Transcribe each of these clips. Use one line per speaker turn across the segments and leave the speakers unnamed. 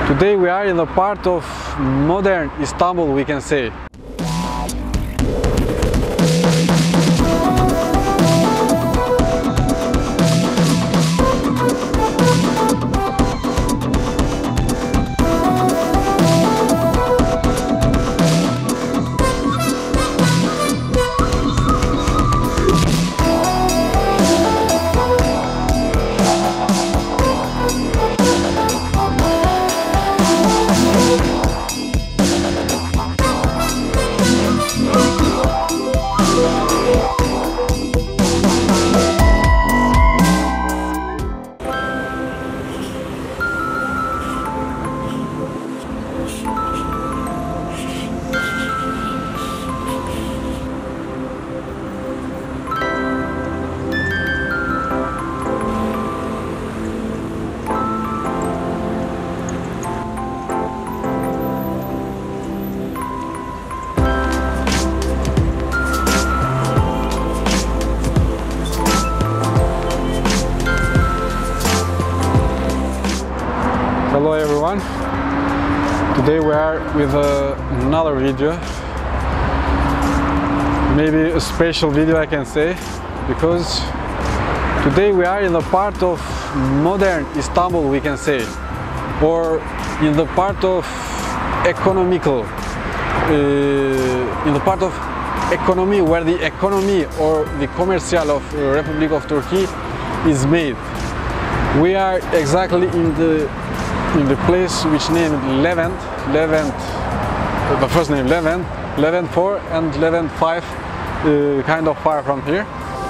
Today we are in the part of modern Istanbul, we can say. Hello everyone, today we are with another video, maybe a special video I can say, because today we are in the part of modern Istanbul, we can say, or in the part of economical, in the part of economy where the economy or the commercial of Republic of Turkey is made. We are exactly in the place which named Levent, the first name Levent, Levent 4 and Levent 5, kind of far from here.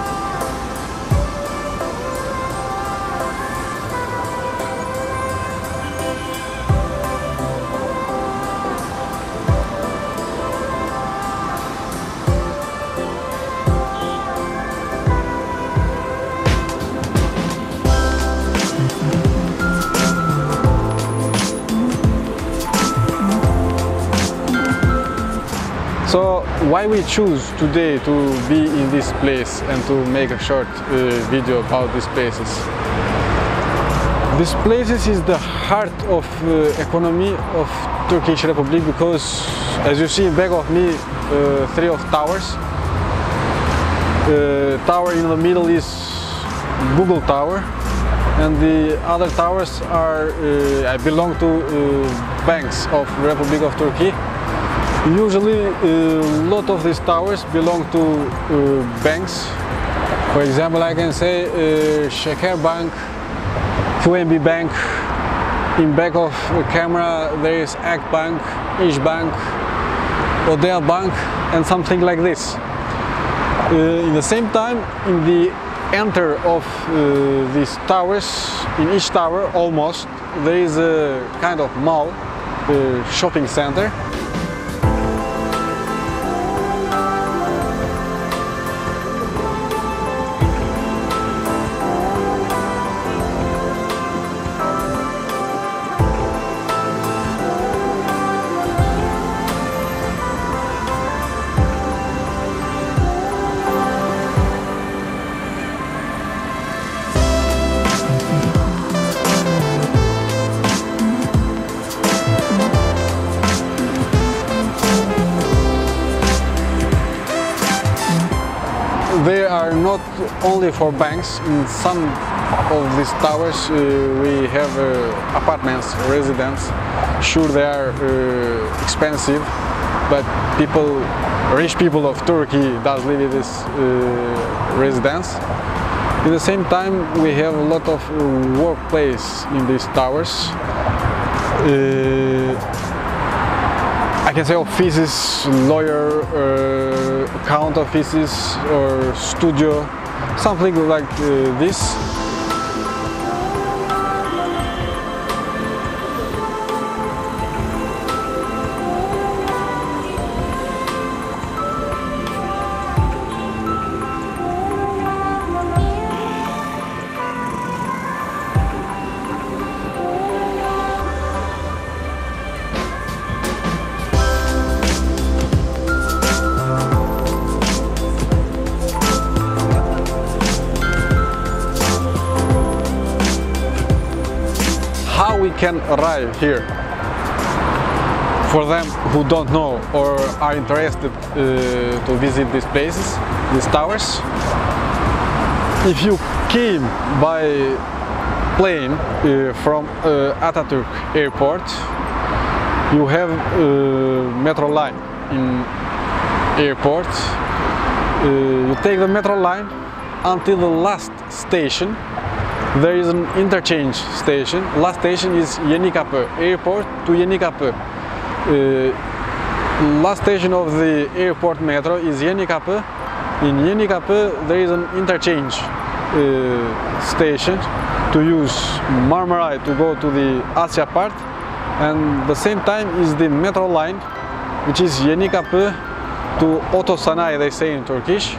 So why we choose today to be in this place and to make a short video about these places? These places is the heart of economy of Turkish Republic, because as you see in back of me, three of towers. Tower in the middle is Google Tower, and the other towers are belong to banks of Republic of Turkey. Usually a lot of these towers belong to banks. For example, I can say Şeker Bank, QNB Bank. In back of the camera there is Akbank, İşbank, Odea Bank and something like this. In the same time, in the enter of these towers, in each tower almost, there is a kind of mall, shopping center. They are not only for banks. In some of these towers we have apartments, residents. Sure, they are expensive, but people, rich people of Turkey does live in this residence. At the same time, we have a lot of workplace in these towers. I can say offices, lawyer, account offices or studio, something like this. How we can arrive here? for them who don't know or are interested to visit these places, these towers, if you came by plane from Atatürk airport, you have metro line in airport. You take the metro line until the last station. There is an interchange station. Last station is Yenikapı airport to Yenikapı. Last station of the airport metro is Yenikapı. In Yenikapı there is an interchange station to use Marmaray to go to the Asya part, and the same time is the metro line, which is Yenikapı to Otosanayi, they say in Turkish.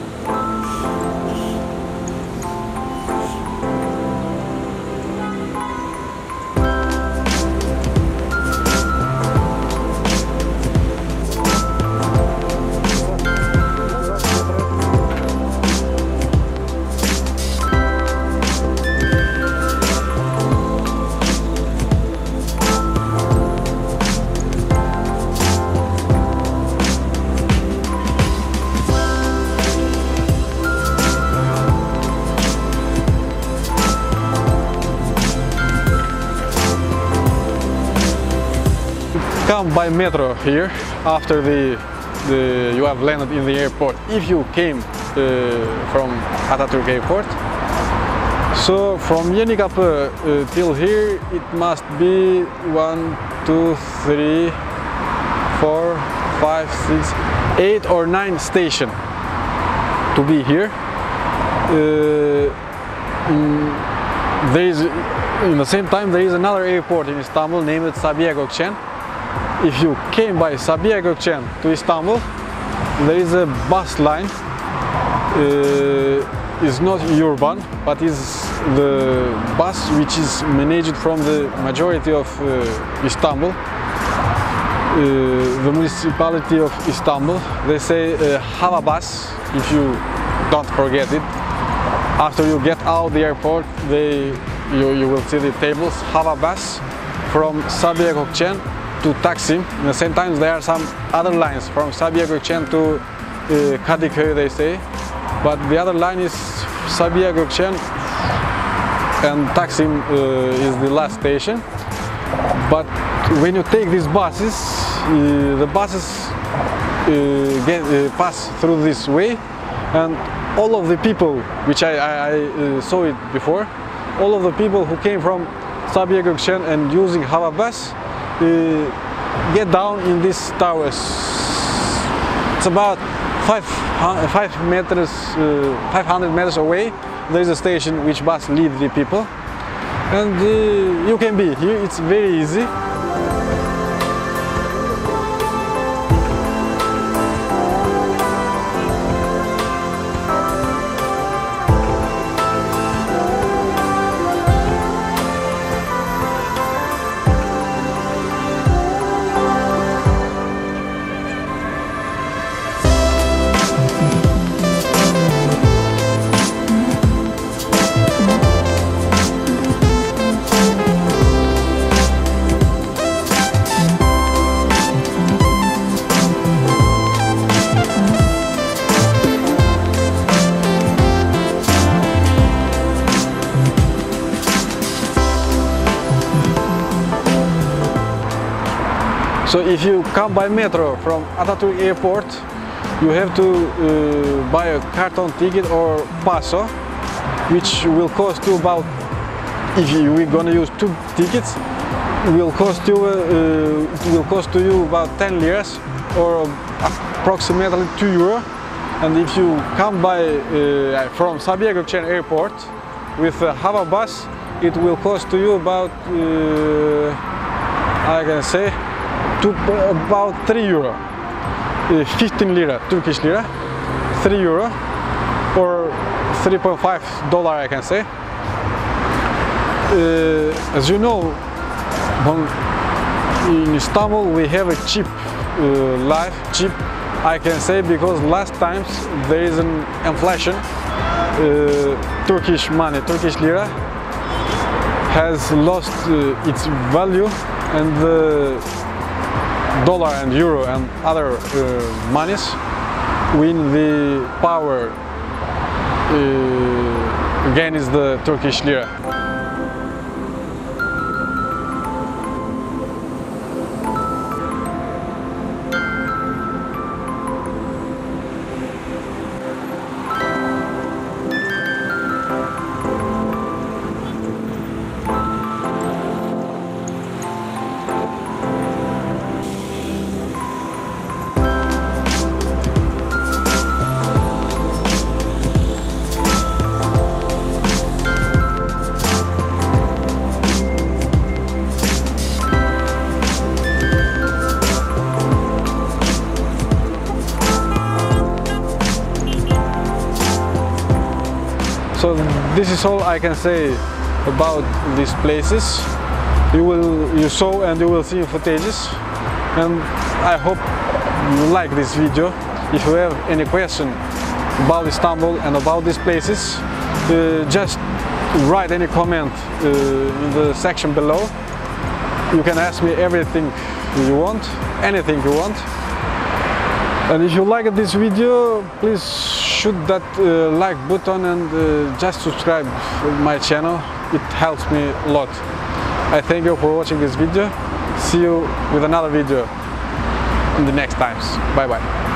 Come by metro here after you have landed in the airport, if you came from Atatürk airport. So from Yenikapı till here it must be 1, 2, 3, 4, 5, 6, 8 or 9 station to be here. There is, in the same time, there is another airport in Istanbul named Sabiha Gökçen. If you came by Sabiha Gökçen to Istanbul, there is a bus line. It's not urban, but is the bus which is managed from the majority of Istanbul, the municipality of Istanbul. They say Hava bus, if you don't forget it. After you get out the airport, you will see the tables, Hava bus from Sabiha Gökçen to Taksim. At the same time, there are some other lines from Sabiha Gökçen to Kadıköy, they say, but the other line is Sabiha Gökçen and Taksim is the last station. But when you take these buses, the buses pass through this way, and all of the people, which I saw it before, all of the people who came from Sabiha Gökçen and using Hava bus get down in these towers. It's about 500 meters away. There is a station which bus leads the people, and you can be here. It's very easy. So if you come by metro from Atatürk airport, you have to buy a carton ticket or paso, which will cost you about, if we're gonna use 2 tickets, it will cost you about 10 liras or approximately 2 euro. And if you come by from Sabiha Gökçen airport with a Hava bus, it will cost you about I can say about 3 euro, 15 lira, Turkish lira, 3 euro or $3.5 I can say. As you know, in Istanbul we have a cheap life, cheap I can say, because last times there is an inflation. Turkish money, Turkish lira has lost its value, and dollar and euro and other monies, when the power again is the Turkish lira. So this is all I can say about these places. You saw and you will see in footages, and I hope you like this video. If you have any question about Istanbul and about these places, just write any comment in the section below. You can ask me everything you want, anything you want. And if you liked this video, please shoot that like button and just subscribe to my channel. It helps me a lot. I thank you for watching this video. See you with another video in the next times. Bye bye.